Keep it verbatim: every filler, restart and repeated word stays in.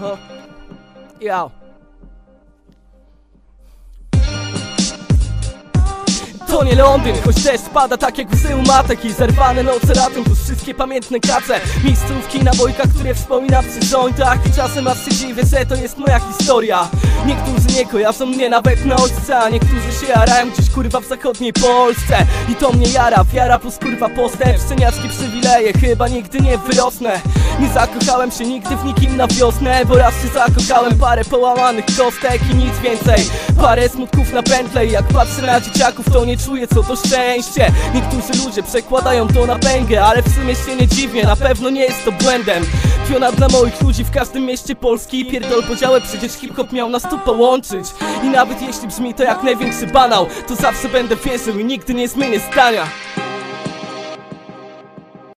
No. Ja. To nie Londyn, choć deszcz pada tak jak łzy u matek i zerwane noce latem, plus wszystkie pamiętne kace, miejscówki na bojkach, które wspominam przy jointach. I czasem aż się dziwię, że to jest moja historia. Niektórzy nie kojarzą mnie nawet na ojca, a niektórzy się jarają gdzieś kurwa w zachodniej Polsce. I to mnie jara, wiara plus kurwa postęp, szczeniackie przywileje, chyba nigdy nie wyrosnę. Nie zakochałem się nigdy w nikim na wiosnę, bo raz się zakochałem, parę połamanych kostek i nic więcej. Parę smutków na pętle i jak patrzę na dzieciaków, to nie czuję co to szczęście. Niektórzy ludzie przekładają to na pęgę, ale w sumie się nie dziwię, na pewno nie jest to błędem. Piona dla moich ludzi w każdym mieście Polski. Pierdol podziałę, przecież hip-hop miał nas tu połączyć. I nawet jeśli brzmi to jak największy banał, to zawsze będę wierzył i nigdy nie zmienię zdania.